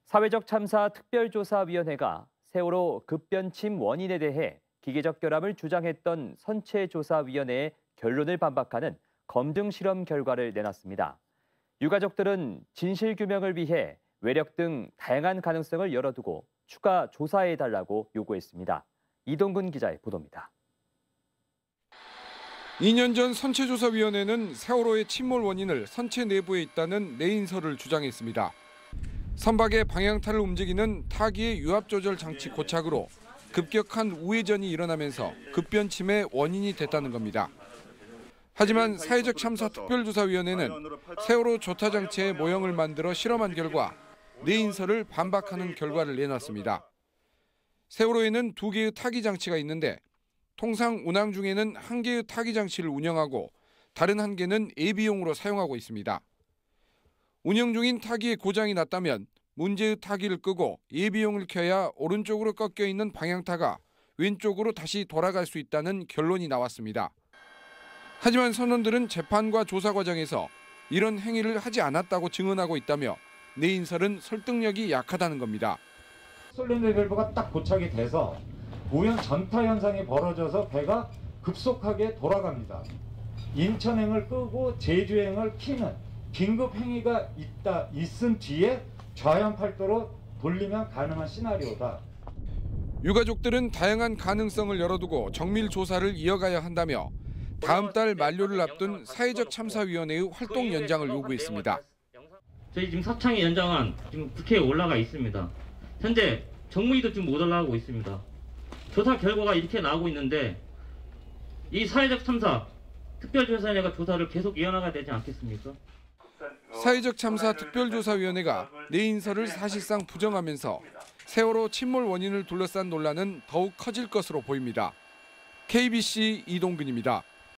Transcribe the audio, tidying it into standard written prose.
사회적 참사 특별조사위원회가 세월호 급변침 원인에 대해 기계적 결함을 주장했던 선체조사위원회의 결론을 반박하는 검증 실험 결과를 내놨습니다. 유가족들은 진실규명을 위해 외력 등 다양한 가능성을 열어두고 추가 조사해달라고 요구했습니다. 이동근 기자의 보도입니다. 2년 전 선체조사위원회는 세월호의 침몰 원인을 선체 내부에 있다는 내인설을 주장했습니다. 선박의 방향타를 움직이는 타기의 유압조절 장치 고착으로 급격한 우회전이 일어나면서 급변침의 원인이 됐다는 겁니다. 하지만 사회적 참사 특별조사위원회는 세월호 조타 장치의 모형을 만들어 실험한 결과 내인설을 반박하는 결과를 내놨습니다. 세월호에는 2개의 타기 장치가 있는데 통상 운항 중에는 1개의 타기 장치를 운영하고 다른 1개는 예비용으로 사용하고 있습니다. 운영 중인 타기에 고장이 났다면 문제의 타기를 끄고 예비용을 켜야 오른쪽으로 꺾여 있는 방향타가 왼쪽으로 다시 돌아갈 수 있다는 결론이 나왔습니다. 하지만 선원들은 재판과 조사 과정에서 이런 행위를 하지 않았다고 증언하고 있다며 내인설은 설득력이 약하다는 겁니다. 솔렌더 밸브가 딱 고착이 돼서 우연 전타 현상이 벌어져서 배가 급속하게 돌아갑니다. 인천행을 끄고 제주행을 키는 긴급 행위가 있은 뒤에 좌연팔도로 돌리면 가능한 시나리오다. 유가족들은 다양한 가능성을 열어두고 정밀 조사를 이어가야 한다며 다음 달 만료를 앞둔 사회적 참사위원회의 활동 연장을 요구했습니다. 저희 지금 사창의 연장안 지금 국회에 올라가 있습니다. 현재 정무위도 지금 못 올라가고 있습니다. 조사 결과가 이렇게 나오고 있는데 이 사회적 참사 특별조사위원회가 조사를 계속 이어나가야 되지 않겠습니까? 사회적 참사 특별조사위원회가 내인설을 사실상 부정하면서 세월호 침몰 원인을 둘러싼 논란은 더욱 커질 것으로 보입니다. KBC 이동근입니다.